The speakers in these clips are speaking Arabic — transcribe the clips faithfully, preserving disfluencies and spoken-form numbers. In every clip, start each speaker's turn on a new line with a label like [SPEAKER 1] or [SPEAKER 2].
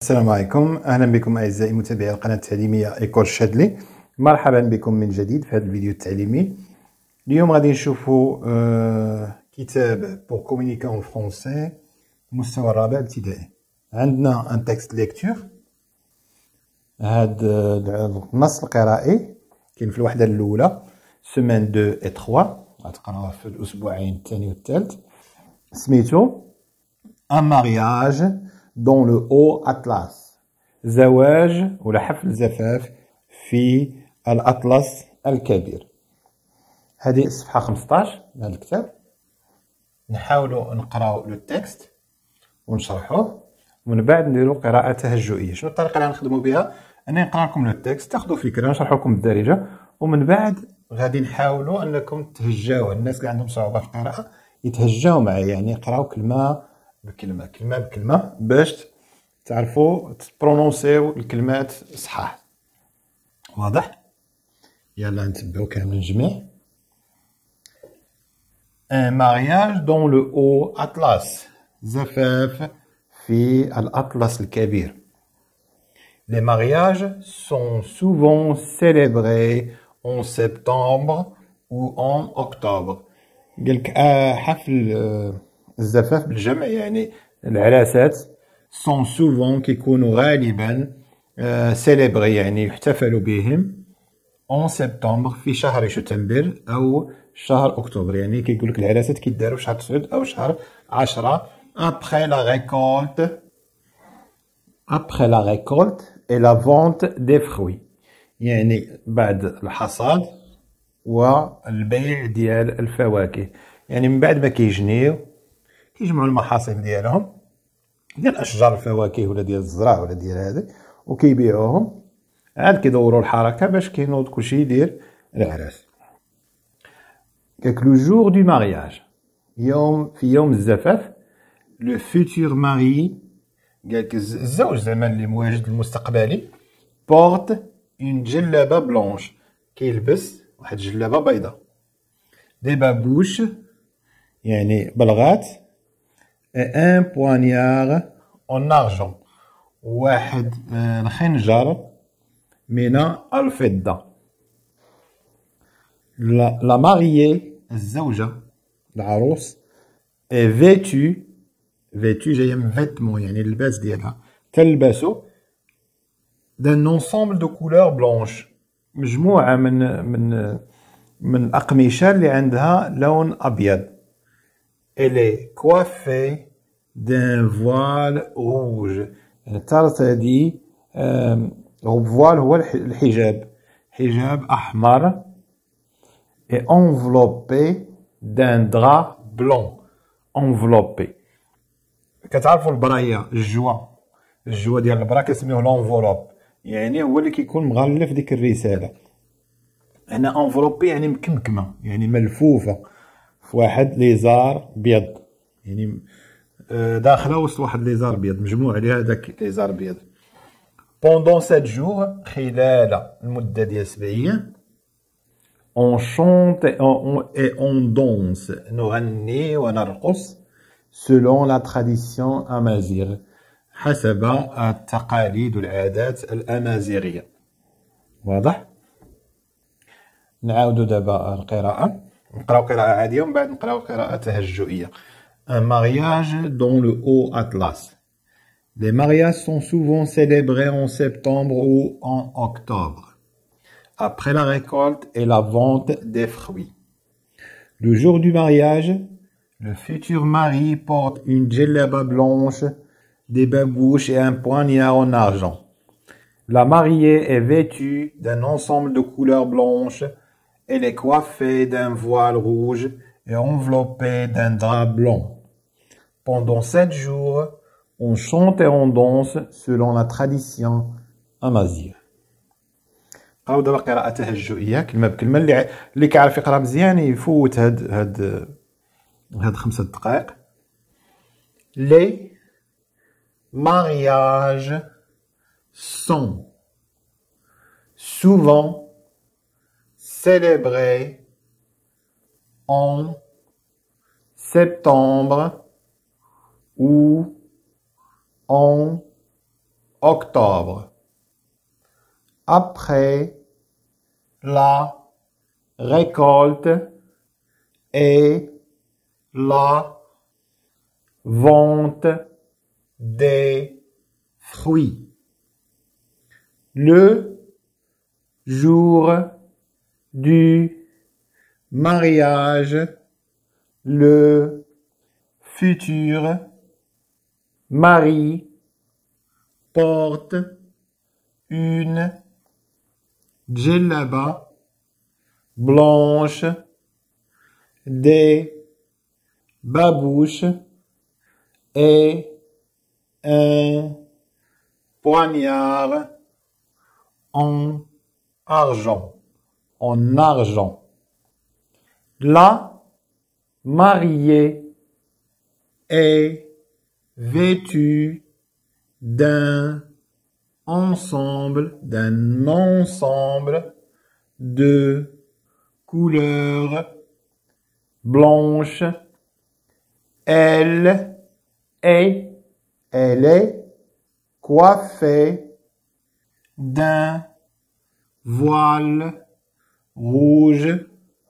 [SPEAKER 1] السلام عليكم، اهلا بكم اعزائي متابعي القناه التعليميه ايكول شادلي. مرحبا بكم من جديد في هذا الفيديو التعليمي. اليوم غادي نشوفوا آه كتاب بور كومونيكي اون فرونسي المستوى الرابع ابتدائي. عندنا ان تكست ليكتور. هذا النص القرائي كاين في الوحده الاولى سيمين اثنين و ثلاثة، غتقراوه في الاسبوعين الثاني والثالث. سميتو ان مارياج دون لو هو أطلس، زواج ولا حفل زفاف في الأطلس الكبير. هذه الصفحة خمسطاش من هذا الكتاب. نحاولوا نقراو لو تكست ونشرحوه، ومن بعد نديرو قراءة تهجئية. شنو الطريقة اللي غنخدمو بها؟ أني نقرا لكم لو تكست، تاخذوا فكرة، نشرح لكم بالدارجة، ومن بعد غادي نحاولوا أنكم تهجاو. الناس اللي عندهم صعوبة في القراءة يتهجاو معايا، يعني يقراو كلمة بكلمة كلمة بكلمة باش تعرفوا تبرونونسيو الكلمات صحاح. واضح؟ يلا نتبعو كامل الجميع. ان مارياج دون لو هو أطلس، زفاف في الأطلس الكبير. Les mariages sont souvent célébrés en septembre ou en octobre. قالك آه حفل آه الزفاف بالجمع يعني العراسات sont souvent كيكونوا غالبا آه célébrés يعني يحتفلوا بهم en septembre في شهر شتنبر أو شهر أكتوبر. يعني كيقولك العراسات كيداروا في شهر تسعود أو شهر عشرة après la récolte après la récolte et la vente des fruits، يعني بعد الحصاد والبيع ديال الفواكه. يعني من بعد ما كيجنيو كيجمعوا المحاصيل ديالهم ديال اشجار الفواكه ولا ديال الزرع ولا ديال هذا، وكيبيعوهم، عاد كيدوروا الحركه باش كينوض كلشي يدير العراس. كاك لو جور دو مارياج، يوم في يوم الزفاف، لو فيتور ماري، قالك الزوج زعما اللي مواجد المستقبلي، بورت اون جلابه بلونش، كيلبس واحد الجلابه بيضاء، دي بابوش يعني بلغات، ان بوانيار اون ارجون، واحد الخنجر من الفضه. لا ماريي الزوجه العروس، اي فيتو، فيتو جايه من فيتمون يعني اللباس ديالها، تلبسو دان انسومبل دو كولور بلونش، مجموعه من من من الأقمشة اللي عندها لون أبيض. Elle est coiffée d'un voile rouge، يعني ترتدي فوال هو الحجاب، حجاب أحمر. et enveloppée d'un drap blanc، enveloppée. كتعرفوا البراية الجوا، الجوا ديال البرا كنسميوه لونفولوب، يعني هو اللي كيكون مغلف ديك الرسالة. هنا انفلوبي يعني مكمكمه، يعني ملفوفه في واحد ليزار بيض، يعني داخله وسط واحد ليزار بيض، مجموع عليها داك ليزار بيض. بوندون سبعة جور، خلال المده ديال سبع ايام. اون شونت اي اون دونس، نغني ونرقص. سولون لا تراديسيون امازيغ، حسب التقاليد والعادات الامازيغيه. واضح؟ نعاودو دابا القراءة، نقراو قراءة عادية ومن بعد نقراو قراءة تهجئية. Un mariage dans le haut Atlas. Les mariages sont souvent célébrés en septembre ou en octobre, après la récolte et la vente des fruits. Le jour du mariage, le futur mari porte une djellaba blanche, des babouches et un poignard en argent. La mariée est vêtue d'un ensemble de couleurs blanches. Elle est coiffée d'un voile rouge et enveloppée d'un drap blanc. Pendant sept jours, on chante et on danse selon la tradition amazigh. قراو دابا قراءة تهجئية كلمة بكلمة. اللي اللي كيعرف يقرا مزيان يفوت هاد هاد هاد خمسة دقائق. Les mariages sont souvent célébré en septembre ou en octobre. Après la récolte et la vente des fruits. Le jour du mariage, le futur mari porte une djellaba blanche, des babouches et un poignard en argent, en argent. La mariée est vêtue d'un ensemble, d'un ensemble de couleurs blanches. Elle est, elle est coiffée d'un voile rouge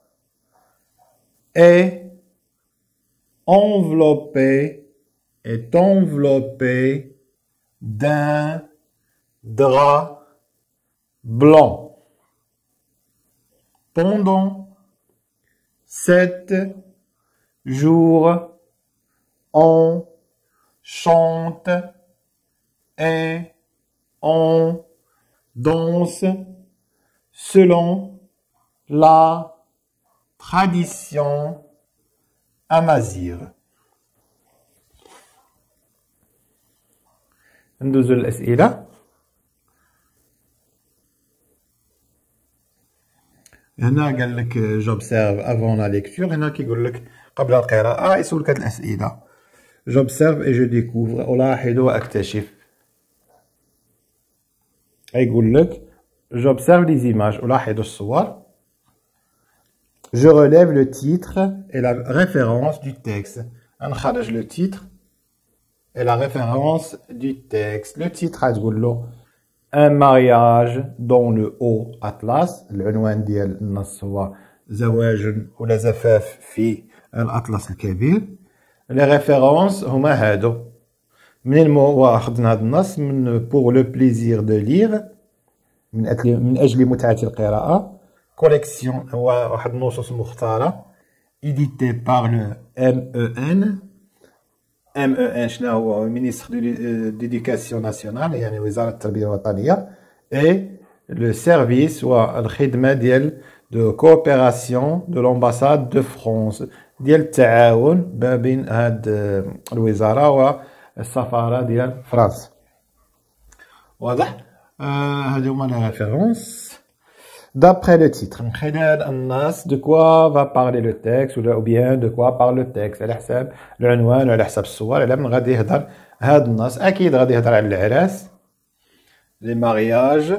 [SPEAKER 1] et enveloppée, est enveloppée d'un drap blanc. Pendant sept jours, on chante et on danse selon la tradition amazigh. ندوزو للأسئلة. هنا قال لك j'observe avant la lecture. هنا كيقول لك قبل القراءة يسولك هاد الأسئلة. j'observe et je découvre. ألاحظ وأكتشف. يقول لك j'observe les images. ألاحظ الصور. Je relève le titre et la référence du texte. نخرج le titre et la référence du texte. Le titre غتقول له un mariage dans le haut atlas. العنوان ديال النص هو زواج ولا زفاف في الأطلس الكبير. les références هما هادو. منين هو أخذنا هاد النص من pour le plaisir de lire من أجل من أجل متعة القراءة. collection هو واحد النصوص مختارة édité par le M E N. M E N شنو هو ministre de l'éducation nationale يعني وزارة التربية الوطنية. et le service هو الخدمة ديال de coopération de l'ambassade de France ديال التعاون ما بين هاد الوزارة والسفارة ديال فرنسا. واضح؟ آه هادو هما لي ريفيرونس. D'après le titre, de quoi va parler le texte ou bien de quoi parle le texte على حساب العنوان وعلى حساب الصور. على من غادي يهضر هاد النص أكيد غادي يهضر على العراس لي مارياج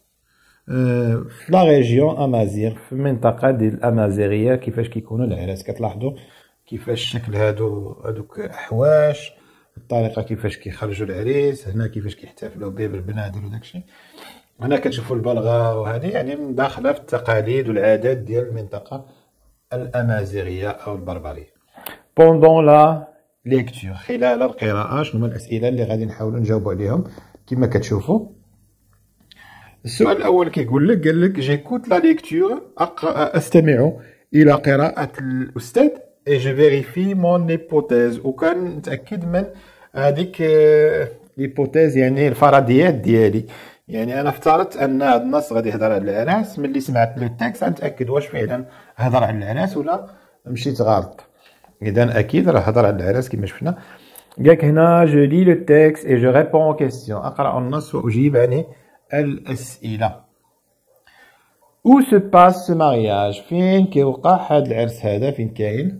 [SPEAKER 1] في لا ريجيون أمازيغ في المنطقة ديال الأمازيغية. كيفاش كيكونوا العراس كتلاحظوا كيفاش شكل هادو هادوك أحواش الطريقة كيفاش كيخرجوا العريس. هنا كيفاش كيحتفلوا به بالبنادر وداكشي. هنا كتشوفوا البلغة وهذه يعني داخلة في التقاليد والعادات ديال المنطقة الأمازيغية أو البربرية. Pendant la lecture خلال القراءة شنو هما الأسئلة اللي غادي نحاولوا نجاوبوا عليهم كما كتشوفوا. السؤال الأول كيقول لك قال لك جيكوت لا ليكتور أستمع إلى قراءة الأستاذ et je vérifie mon hypothèse وكنتأكد من هذيك الهيبوتيز يعني الفرضيات ديالي. يعني انا افترضت ان هذا النص غادي يهضر على العراس. ملي سمعت لو تيكست غنتاكد واش فعلا هضر على العراس ولا مشيت غلط. اذا اكيد راه هضر على العراس كما شفنا. قالك هنا جو لي لو تيكست اي جو ريبون او كيسيون. اقرا النص واجيب عن الاسئله. او سو باس سو مارياج فين كيوقع هذا العرس هذا فين كاين.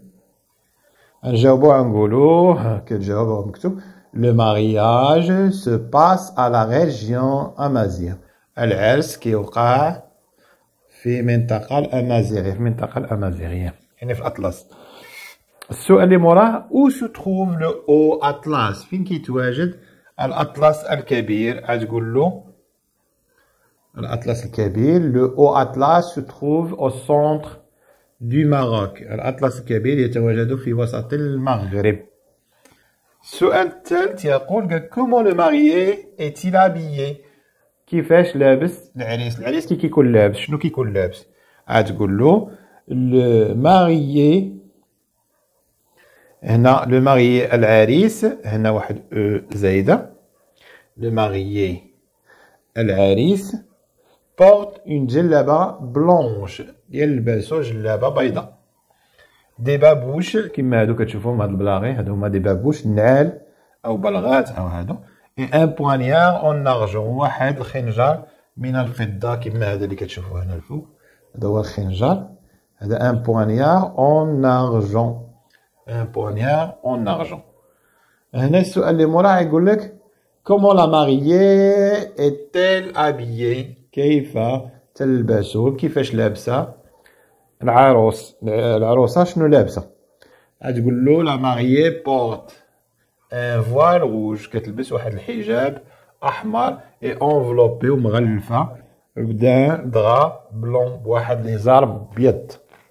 [SPEAKER 1] نجاوبو غنقولو كتجاوبو مكتوب Le mariage se passe à la région Amazigh. العرس كيوقع في منطقة الأمازيغية في المنطقة الأمازيغية يعني في الأطلس. السؤال اللي موراه où se trouve le haut Atlas فين كيتواجد الأطلس الكبير غتقول له الأطلس الكبير. Le haut Atlas se trouve au centre du Maroc. الأطلس الكبير يتواجد في وسط المغرب. السؤال الثالث يقول comment le marié est-il habillé؟ كيفاش لابس العريس؟ العريس كي كيكون لابس شنو كيكون لابس؟ غتقول له le marié. هنا le marié العريس هنا واحد او زايده. le marié العريس porte une جلابه بلونش يلبسو جلابه بيضاء. دي بابوش كيما هادو كتشوفوهم هاد البلاغي هادو هما دي بابوش نعال او بلغات او هادو. اي ان بوانيار اون ارجون واحد الخنجر من الفضه كيما هذا اللي كتشوفوه هنا الفوق هذا هو الخنجر. هذا ان بوانيار اون ارجون. ان بوانيار اون ارجون. هنا السؤال اللي موراه يقول لك comment la mariée est-elle habillée؟ كيف تلبس كيفاش لابسه العروس؟ العروسه شنو لابسه؟ غتقول له لا ماريي بورت ان فوال روج كتلبس واحد الحجاب احمر اي انفلوبي ومغلفه بدان دغا بلون بواحد ليزار بيض.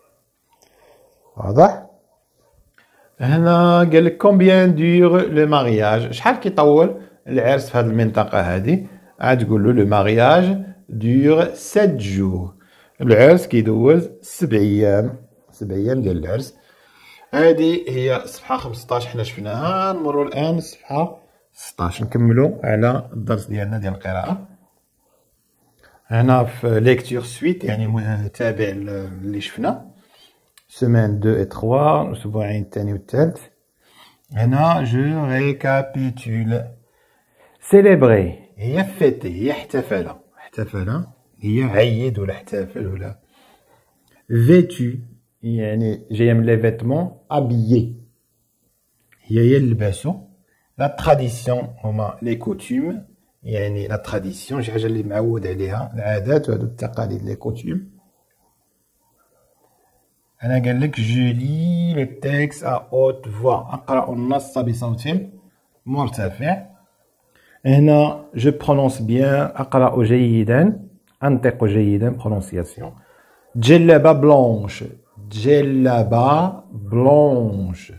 [SPEAKER 1] واضح؟ هنا قال لك كومبيان دور لو مارياج شحال كيطول العرس في هذه المنطقه هذه؟ غتقول له لو مارياج دور سبعة جور. العرس كيدوز سبع ايام سبع ايام ديال العرس. هذه هي صفحه خمسطاش حنا شفناها. نمروا الان صفحه ستطاش نكملوا على الدرس ديالنا ديال القراءه. هنا في ليكتور سويت يعني تابع اللي شفنا سيمين اثنين و ثلاثة الاسبوعين الثاني والثالث. هنا جو ريكابيتول سيليبري هي فيتي هي احتفل احتفل هي عيد ولا احتفل ولا. فيتو يعني جايه من لي فيتمون. ابيي هي يلبسو. لا تراديسيون هما لي كوتوم يعني لا تراديسيون شي حاجه اللي معود عليها العادات وهادو التقاليد لي كوتوم. انا قال لك جو لي لو تيكست ا اوت فوا اقرا النص بصوت مرتفع. هنا جو برونونس بيان اقرا جيدا انطق جيدا برونونسياسيون. جلابه بلونش جلابه بلونش.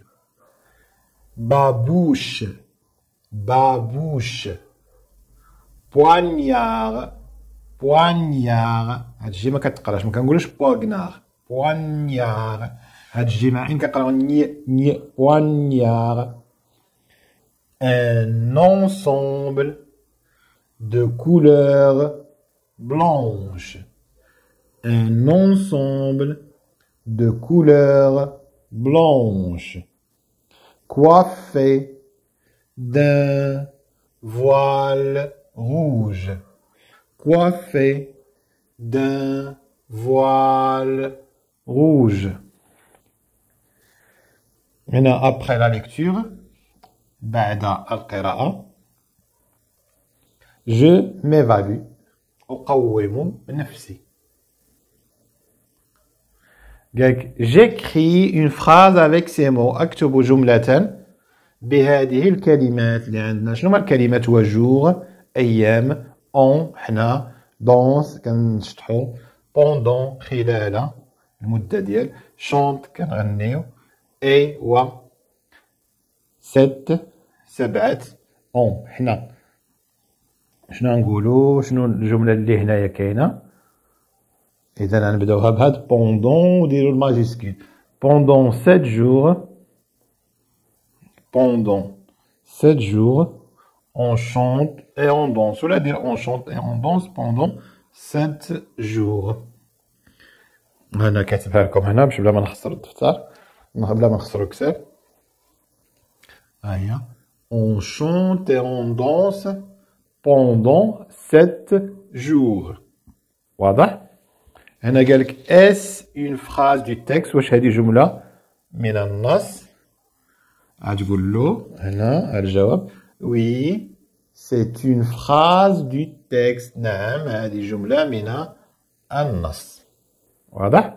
[SPEAKER 1] بابوش بابوش. بوانيار بوانيار هادشي ما كتقراش ما كنقولوش بوغنار بوانيار هادشي مع ان كنقراو ني ني بوانيار. un ensemble de couleurs blanches. Un ensemble de couleurs blanches. Coiffé d'un voile rouge. Coiffé d'un voile rouge. Maintenant, après la lecture, بعد القراءة je m'évalue أقوم نفسي. قالك j'écris une phrase avec ces mots. أكتب جملة بهذه الكلمات اللي عندنا. شنو هما الكلمات؟ هو جور أيام، اون حنا، دونس كنشطحو، بوندون خلال المدة ديال، شونت كنغنيو، اي و ست سبعة اون حنا. شنو نقولو؟ شنو الجملة اللي هنايا كاينة؟ إذا غنبداوها بهاد بوندون وديرو الماجيسكول. بوندون سات جور pendant sept jours, on chante et on danse. Ou là, dire on chante et on danse pendant sept jours. أنا كاتبها لكم هنا باش بلا ما نخسر الدفتر، بلا ما نخسرو الكتاب. هيا on chante et on danse pendant sept jours. واضح؟ هنا قالك اس une phrase du texte. واش هذه جملة من النص؟ غتقول له هنا الجواب وي سي اون فراز دو تكست. نعم هذه جملة من النص. واضح؟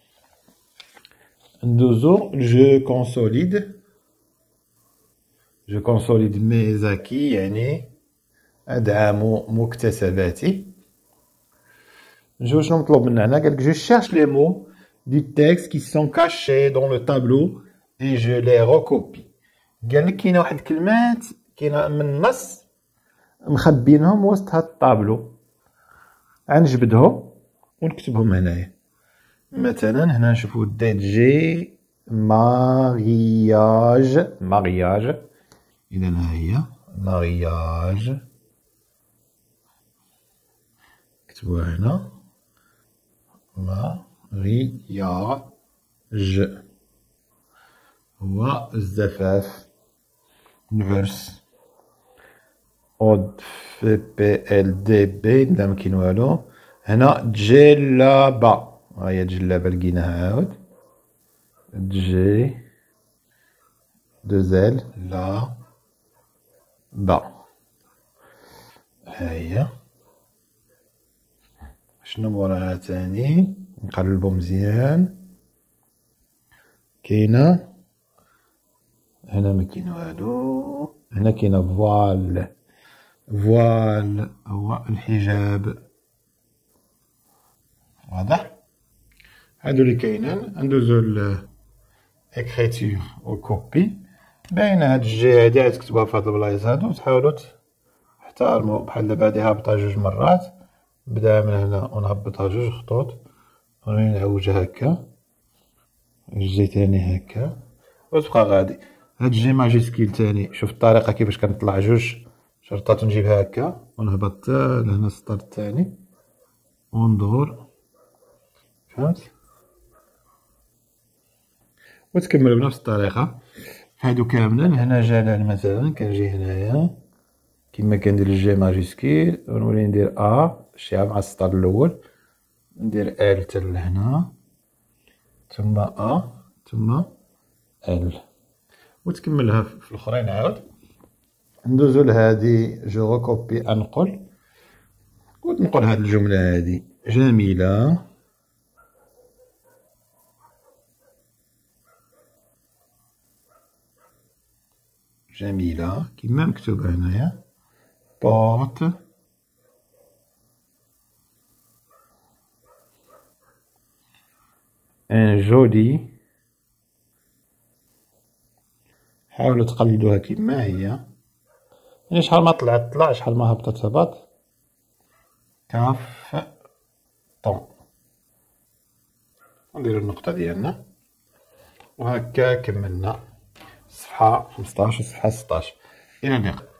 [SPEAKER 1] ندوزو جو كونسوليد. جو كونسوليد ميزاكي يعني ادعم مكتسباتي. نشوف شنو مطلوب منا هنا. قالك جو شيرش لي مو دو تيكست كي سون كاشي دون لو طابلو اي جو لي ريكوبي. قالك كاينه واحد الكلمات كاينه من النص مخبينهم وسط هاد الطابلو، غنجبدهم ونكتبهم هنايا. مثلا هنا نشوفو ديت جي مارياج، مارياج اذا ها هي مارياج، كتبوها هنا مارياج هو الزفاف، العرس. اود في بي ال دي بي لا مكاين والو. هنا جلابة، ها هي جلابة لقيناها عاود، جي دو زيل لا با، ها هي. شنو موراها تاني؟ نقلبو مزيان. كاينه هنا مكاين والو، هنا كاينه فوال، فوال هو الحجاب، واضح. هادو اللي كاينين. ندوزو ل اكريتور و كوبي. باينه هاد الجي هادي عاد تكتبوها في هاد البلايص هادو وتحاولو تحترمو. بحال دابا هادي هابطة جوج مرات، نبداها من هنا ونهبطها جوج خطوط ونعوجها هكا، الجي تاني هكا وتبقى غادي. هاد الجي ماجيسكيل تاني شوف الطريقة كيفاش كنطلع جوج شرطات ونجيبها هكا ونهبط حتى لهنا السطر التاني وندور، فهمت؟ وتكمل بنفس الطريقة هادو كاملين. هنا جلال مثلا كنجي هنايا كيما كندير الجي ماجيسكيل ونولي ندير ا شيها مع السطر الاول، ندير ال حتى لهنا ثم ا ثم ال وتكملها في الاخرين. عاود ندوزو لهادي جو ريكوبي انقل ونقول هاد الجملة هادي جميلة جميلة كيما مكتوبة هنايا بورت ان جولي. حاولوا تقلدوها كيما هي، يعني شحال ما طلعت طلع، شحال ما هبطت هبط. كاف طون نديرو النقطة ديالنا وهكا كملنا صفحة خمسطاش و صفحة ستاش. إلى اللقاء.